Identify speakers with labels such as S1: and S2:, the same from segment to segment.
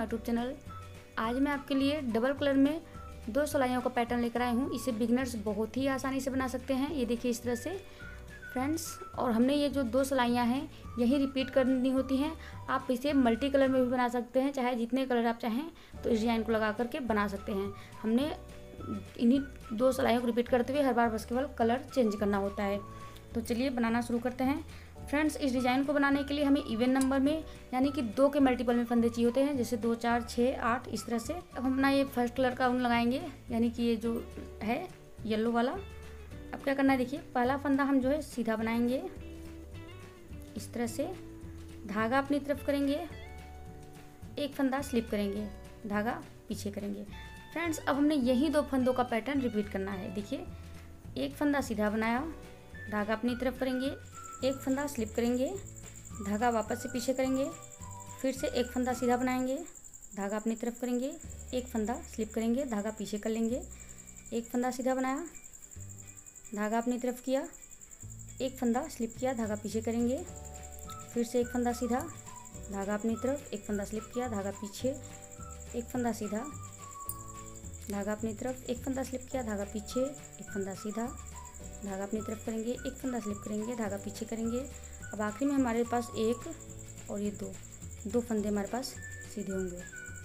S1: My YouTube channel. आज मैं आपके लिए डबल कलर में 2 सिलाइयों का पैटर्न लेकर आई हूँ। इसे बिगिनर्स बहुत ही आसानी से बना सकते हैं। ये देखिए इस तरह से फ्रेंड्स, और हमने ये जो 2 सिलाइयाँ हैं यही रिपीट करनी होती हैं। आप इसे मल्टी कलर में भी बना सकते हैं, चाहे जितने कलर आप चाहें तो इस डिज़ाइन को लगा करके बना सकते हैं। हमने इन्हीं 2 सिलाइयों को रिपीट करते हुए हर बार बस केवल कलर चेंज करना होता है। तो चलिए बनाना शुरू करते हैं। फ्रेंड्स, इस डिज़ाइन को बनाने के लिए हमें इवन नंबर में यानी कि 2 के मल्टीपल में फंदे चाहिए होते हैं, जैसे 2, 4, 6, 8 इस तरह से। अब हम अपना ये फर्स्ट कलर का ऊन लगाएंगे, यानी कि ये जो है येलो वाला। अब क्या करना है, देखिए पहला फंदा हम जो है सीधा बनाएंगे इस तरह से, धागा अपनी तरफ करेंगे, एक फंदा स्लिप करेंगे, धागा पीछे करेंगे। फ्रेंड्स, अब हमने यही 2 फंदों का पैटर्न रिपीट करना है। देखिए एक फंदा सीधा बनाया, धागा अपनी तरफ करेंगे, एक फंदा स्लिप करेंगे, धागा वापस से पीछे करेंगे, फिर से एक फंदा सीधा बनाएंगे, धागा अपनी तरफ करेंगे, एक फंदा स्लिप करेंगे, धागा पीछे कर लेंगे, एक फंदा सीधा बनाया, धागा अपनी तरफ किया, एक फंदा स्लिप किया, धागा पीछे करेंगे, फिर से एक फंदा सीधा, धागा अपनी तरफ, एक फंदा स्लिप किया, धागा पीछे, एक फंदा सीधा, धागा अपनी तरफ, एक फंदा स्लिप किया, धागा पीछे, एक फंदा सीधा, धागा अपनी तरफ करेंगे, एक फंदा स्लिप करेंगे, धागा पीछे करेंगे। अब आखिरी में हमारे पास एक और ये दो फंदे हमारे पास सीधे होंगे।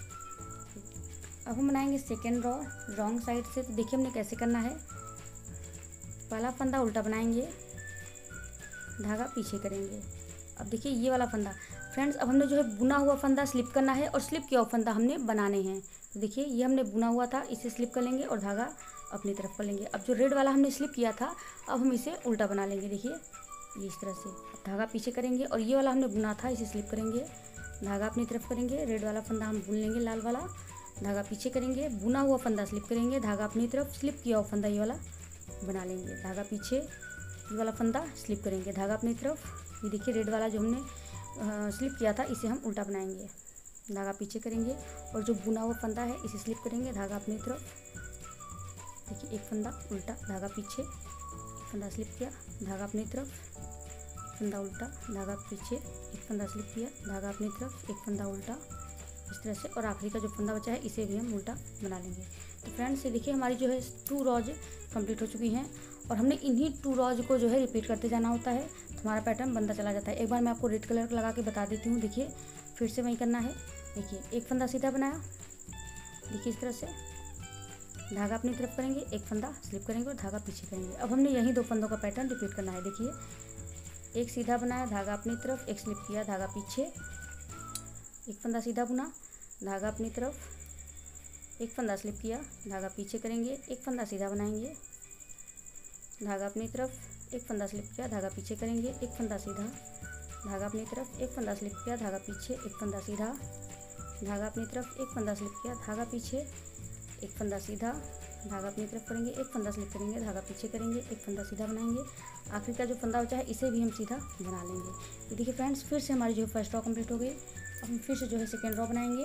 S1: अब हम बनाएंगे सेकेंड रॉ रॉन्ग साइड से। तो देखिए हमने कैसे करना है। पहला फंदा उल्टा बनाएंगे, धागा पीछे करेंगे। अब देखिए ये वाला फंदा फ्रेंड्स, अब हमने जो है बुना हुआ फंदा स्लिप करना है और स्लिप किया हुआ फंदा हमने बनाने हैं। तो देखिए ये हमने बुना हुआ था, इसे स्लिप कर लेंगे और धागा अपनी तरफ कर लेंगे। अब जो रेड वाला हमने स्लिप किया था, अब हम इसे उल्टा बना लेंगे। देखिए ये इस तरह से, अब धागा पीछे करेंगे और ये वाला हमने बुना था, इसे स्लिप करेंगे, धागा अपनी तरफ करेंगे, रेड वाला फंदा हम बुन लेंगे, लाल वाला, धागा पीछे करेंगे, बुना हुआ फंदा स्लिप करेंगे, धागा अपनी तरफ, स्लिप किया हुआ फंदा ये वाला बना लेंगे, धागा पीछे, ये वाला फंदा स्लिप करेंगे, धागा अपनी तरफ। ये देखिए रेड वाला जो हमने स्लिप किया था इसे हम उल्टा बनाएंगे, धागा पीछे करेंगे और जो बुना हुआ फंदा है इसे स्लिप करेंगे, धागा अपनी तरफ। देखिए एक फंदा उल्टा, धागा पीछे, एक फंदा स्लिप किया, धागा अपनी तरफ, फंदा उल्टा, धागा पीछे, एक फंदा स्लिप किया, धागा अपनी तरफ, एक फंदा उल्टा, इस तरह से। और आखिरी का जो फंदा बचा है इसे भी हम उल्टा बना लेंगे। तो फ्रेंड्स ये देखिए हमारी जो है 2 रॉज कंप्लीट हो चुकी हैं और हमने इन्हीं 2 रॉज को जो है रिपीट करते जाना होता है, तो हमारा पैटर्न बनता चला जाता है। एक बार मैं आपको रेड कलर लगा के बता देती हूँ। देखिए फिर से वही करना है। देखिए एक फंदा सीधा बनाया, देखिए इस तरह से, धागा अपनी तरफ करेंगे, एक फंदा स्लिप करेंगे और धागा पीछे करेंगे। अब हमने यही 2 फंदों का पैटर्न रिपीट करना है। देखिए एक सीधा बनाया, धागा अपनी तरफ, एक स्लिप किया, धागा पीछे, एक फंदा सीधा बुना, धागा अपनी तरफ, एक फंदा स्लिप किया, धागा पीछे करेंगे, एक फंदा सीधा बनाएंगे, धागा अपनी तरफ, एक फंदा स्लिप किया, धागा पीछे करेंगे, एक फंदा सीधा, धागा अपनी तरफ, एक फंदा स्लिप किया, धागा पीछे, एक फंदा सीधा, धागा अपनी तरफ, एक फंदा स्लिप किया, धागा पीछे, एक फंदा सीधा, धागा अपनी तरफ करेंगे, एक फंदा स्लिप करेंगे, धागा पीछे करेंगे, एक फंदा सीधा बनाएंगे। आखिर का जो फंदा बचा है इसे भी हम सीधा बना लेंगे। तो देखिए फ्रेंड्स, फिर से हमारी जो है फर्स्ट रॉ कंप्लीट हो गई। अब हम फिर से जो है सेकेंड रॉ बनाएंगे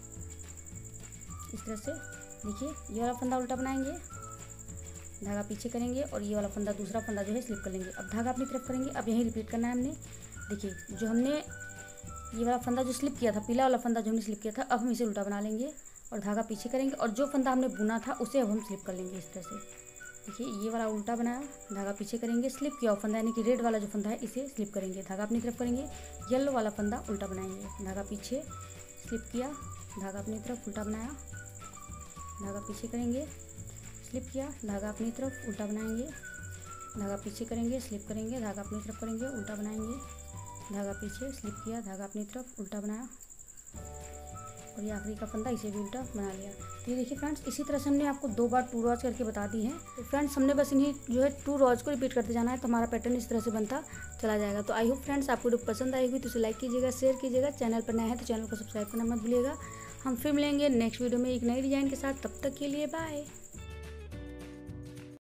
S1: इस तरह से। देखिए ये वाला फंदा उल्टा बनाएंगे, धागा पीछे करेंगे और ये वाला फंदा दूसरा फंदा जो है स्लिप कर लेंगे। अब धागा अपनी तरफ करेंगे। अब यही रिपीट करना है हमने। देखिए जो हमने ये वाला फंदा जो स्लिप किया था, पीला वाला फंदा जो हमने स्लिप किया था, अब हम इसे उल्टा बना लेंगे और धागा पीछे करेंगे और जो फंदा हमने बुना था उसे अब हम स्लिप कर लेंगे इस तरह से। देखिए ये वाला उल्टा बनाया, धागा पीछे करेंगे, स्लिप किया हुआ फंदा यानी कि रेड वाला जो फंदा है इसे स्लिप करेंगे, धागा अपनी तरफ करेंगे, येलो वाला फंदा उल्टा बनाएंगे, धागा पीछे, स्लिप किया, धागा अपनी तरफ, उल्टा बनाया, धागा पीछे करेंगे, स्लिप किया, धागा अपनी तरफ, उल्टा बनाएंगे, धागा पीछे करेंगे, स्लिप करेंगे, धागा अपनी तरफ करेंगे, उल्टा बनाएंगे, धागा पीछे, स्लिप किया, धागा अपनी तरफ, उल्टा बनाया और ये आखिरी का फंदा इसे भी उल्टा बना लिया। तो ये देखिए फ्रेंड्स, इसी तरह से हमने आपको 2 बार 2 रॉज करके बता दी हैं। तो फ्रेंड्स हमने बस इन्हीं जो है 2 रॉज को रिपीट करते जाना है, तो हमारा पैटर्न इस तरह से बनता चला जाएगा। तो आई होप फ्रेंड्स आपको वीडियो पसंद आएगी तो इसे लाइक कीजिएगा, शेयर कीजिएगा, चैनल पर नया है तो चैनल को सब्सक्राइब करना मत भूलिएगा। हम फिर मिलेंगे नेक्स्ट वीडियो में एक नई डिज़ाइन के साथ। तब तक के लिए बाय।